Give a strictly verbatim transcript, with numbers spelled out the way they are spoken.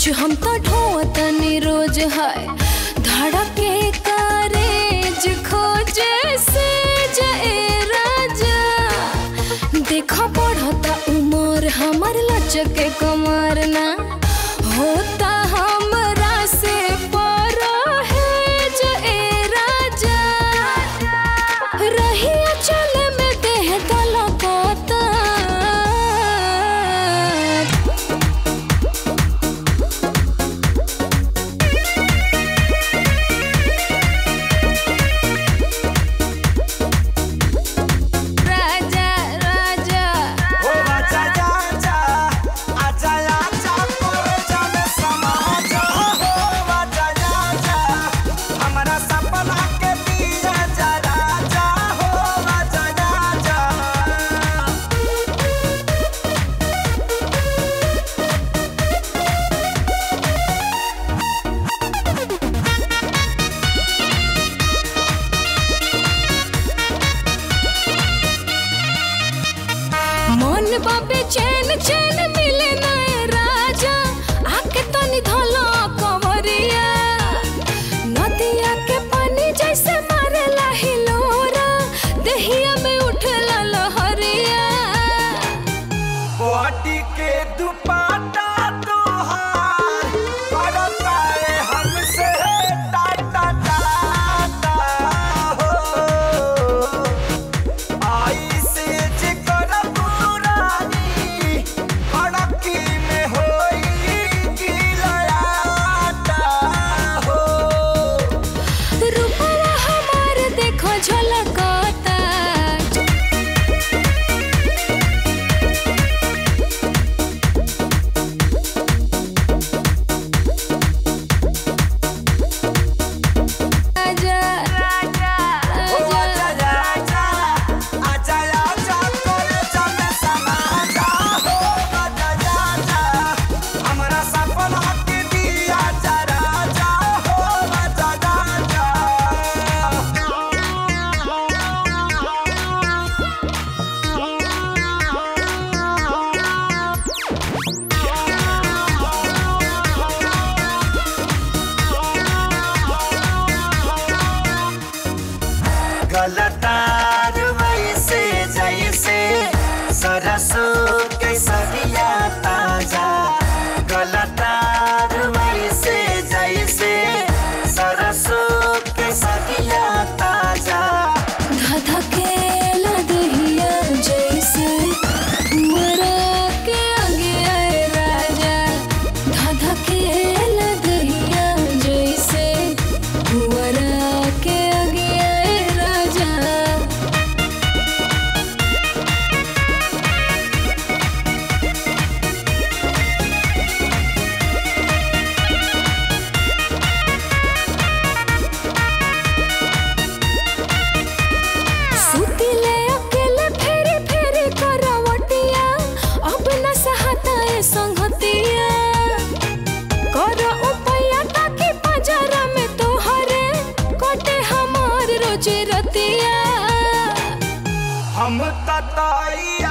रोज हम तो ढोतनी रोज है धड़के कारेज खोजे से जे राजा देखो बढ़ता उमर हमर लचके कमर ना होता हमरा से पर है जे राजा रही चल में देह तलकता मन बाबे चैन चैन मिले ना राजा आके तनी धलो कवरिया नदिया के पानी जैसे मारेला हिलोरा देहिया में उठला लहरिया बॉडी के दुपट्टा तोहार करता है हमसे टाटा टाटा हो आई से गलतार वैसे जैसे सरसों के सरिया ताजा गलतार वैसे जैसे सरसों के सरिया ताजा धधकेला दहिया जैसे मरा के आगे आए राजा धधकेला दहिया जैसे मरा के हम तताई